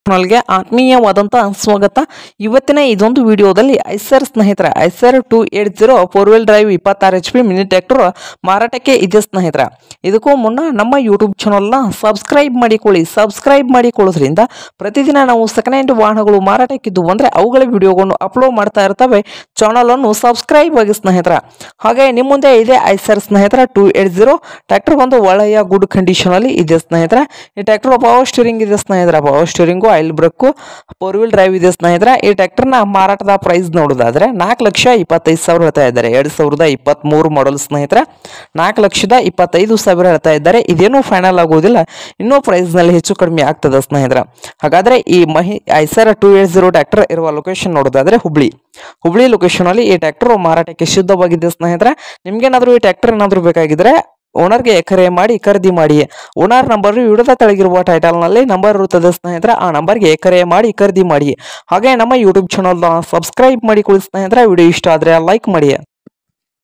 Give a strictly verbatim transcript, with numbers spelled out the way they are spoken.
ಗೆ ಆತ್ಮೀಯವಾದಂಥ ಸ್ವಾಗತ. ಇವತ್ತಿನ ಇದೊಂದು ವಿಡಿಯೋದಲ್ಲಿ ಐಸರ್ ಸ್ನೇಹಿತರ Eicher two eight zero four wheel drive ಇಪ್ಪತ್ತಾರು ಎಚ್ ಪಿ ಮಿನಿ ಟ್ರ್ಯಾಕ್ಟರ್ ಮಾರಾಟಕ್ಕೆ ಇದೆ ಸ್ನೇಹಿತರ. ಇದಕ್ಕೂ ಮುನ್ನ ನಮ್ಮ ಯೂಟ್ಯೂಬ್ ಚಾನಲ್ನ ಸಬ್ಸ್ಕ್ರೈಬ್ ಮಾಡಿಕೊಳ್ಳಿ. ಸಬ್ಸ್ಕ್ರೈಬ್ ಮಾಡಿಕೊಳ್ಳೋದ್ರಿಂದ ಪ್ರತಿದಿನ ನಾವು ಸೆಕೆಂಡ್ ಹ್ಯಾಂಡ್ ವಾಹನಗಳು ಮಾರಾಟಕ್ಕಿದ್ದು ಅಂದರೆ ಅವುಗಳ ವಿಡಿಯೋಗಳನ್ನು ಅಪ್ಲೋಡ್ ಮಾಡ್ತಾ ಇರ್ತವೆ. ಚಾನಲನ್ನು ಸಬ್ಸ್ಕ್ರೈಬ್ ಆಗಿ ಸ್ನೇಹಿತರ. ಹಾಗೆ ನಿಮ್ಮ ಮುಂದೆ ಇದೆ ಐಸರ್ ಸ್ನೇಹಿತರ ಟೂ ಏಟ್ ಜೀರೋ ಟ್ರ್ಯಾಕ್ಟರ್ ಒಂದು ಒಳ್ಳೆಯ ಗುಡ್ ಕಂಡೀಷನ್ ಅಲ್ಲಿ ಇದೆ ಸ್ನೇಹಿತರ. ಈ ಟ್ರ್ಯಾಕ್ಟರ್ ಪವರ್ ಸ್ಟೀರಿಂಗ್ ಇದೆ ಸ್ನೇಹಿತರ. Power steering oil brake four wheel drive ಇದೆ ಸ್ನೇಹಿತರ. ಈ ಟ್ರ್ಯಾಕ್ಟರ್ನ ಮಾರಾಟದ ಪ್ರೈಸ್ ನೋಡೋದಾದ್ರೆ ನಾಲ್ಕು ಲಕ್ಷ ಇಪ್ಪತ್ತೈದು ಸಾವಿರ ಹೇಳ್ತಾ ಇದ್ದಾರೆ. ಎರಡ್ ಸಾವಿರದ ಇಪ್ಪತ್ತ್ ಮೂರು ಮಾಡಲ್ ಸ್ನೇಹಿತರ. ನಾಲ್ಕು ಲಕ್ಷದ ಇಪ್ಪತ್ತೈದು ಸಾವಿರ ಹೇಳ್ತಾ ಇದ್ದಾರೆ. ಇದೇನು ಫೈನಲ್ ಆಗೋದಿಲ್ಲ, ಇನ್ನೂ ಪ್ರೈಸ್ ನಲ್ಲಿ ಹೆಚ್ಚು ಕಡಿಮೆ ಆಗ್ತದೆ ಸ್ನೇಹಿತರ. ಹಾಗಾದ್ರೆ ಈ ಮಹಿ Eicher two eight zero tractor ಇರುವ ಲೊಕೇಶನ್ ನೋಡೋದಾದ್ರೆ ಹುಬ್ಳಿ ಹುಬ್ಳಿ ಲೊಕೇಶನ್ ಅಲ್ಲಿ ಈ ಟ್ರ್ಯಾಕ್ಟರ್ ಮಾರಾಟಕ್ಕೆ ಸಿದ್ಧವಾಗಿದೆ ಸ್ನೇಹಿತರ. ನಿಮ್ಗೇನಾದ್ರೂ ಈ ಟ್ರ್ಯಾಕ್ಟರ್ ಏನಾದ್ರೂ ಬೇಕಾಗಿದ್ರೆ ಓನರ್ಗೆ ಕರೆ ಮಾಡಿ ಖರೀದಿ ಮಾಡಿ. ಓನರ್ ನಂಬರ್ ವಿಡಿಯೋದ ಕೆಳಗಿರುವ ಟೈಟಲ್ ನಲ್ಲಿ ನಂಬರ್ ಇರುತ್ತದೆ ಸ್ನೇಹಿತರ. ಆ ನಂಬರ್ಗೆ ಕರೆ ಮಾಡಿ ಖರೀದಿ ಮಾಡಿ. ಹಾಗೆ ನಮ್ಮ ಯೂಟ್ಯೂಬ್ ಚಾನಲ್ ಸಬ್ಸ್ಕ್ರೈಬ್ ಮಾಡಿಕೊಳ್ಳಿ ಸ್ನೇಹಿತರ. ವಿಡಿಯೋ ಇಷ್ಟ ಆದ್ರೆ ಲೈಕ್ ಮಾಡಿ.